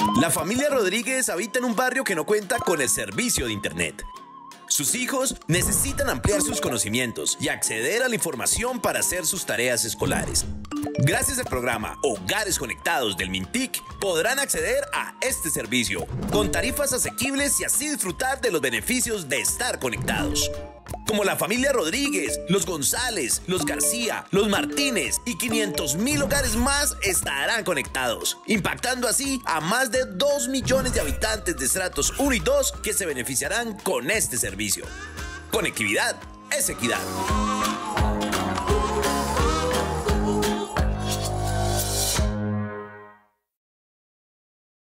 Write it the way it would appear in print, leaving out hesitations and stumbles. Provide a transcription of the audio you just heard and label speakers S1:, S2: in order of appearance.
S1: La familia Rodríguez habita en un barrio que no cuenta con el servicio de Internet. Sus hijos necesitan ampliar sus conocimientos y acceder a la información para hacer sus tareas escolares. Gracias al programa Hogares Conectados del Mintic, podrán acceder a este servicio con tarifas asequibles y así disfrutar de los beneficios de estar conectados. Como la familia Rodríguez, los González, los García, los Martínez y 500.000 hogares más estarán conectados, impactando así a más de 2 millones de habitantes de estratos 1 y 2 que se beneficiarán con este servicio. Conectividad es equidad.